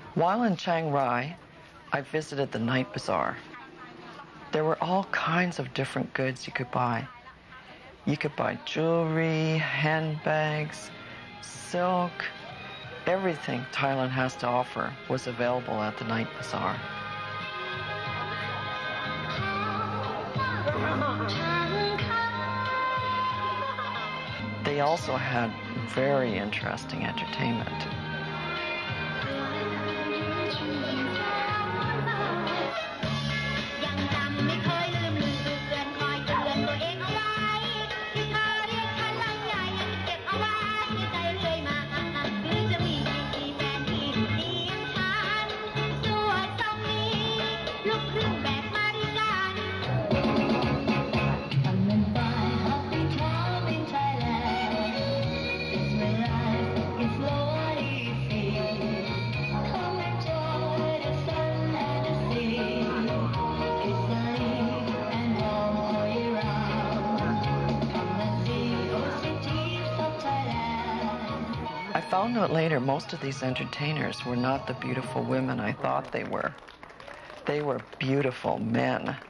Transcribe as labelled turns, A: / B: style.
A: While in Chiang Rai, I visited the night bazaar. There were all kinds of different goods you could buy. You could buy jewelry, handbags, silk. Everything Thailand has to offer was available at the night bazaar. They also had very interesting entertainment. I found out later most of these entertainers were not the beautiful women I thought they were. They were beautiful men.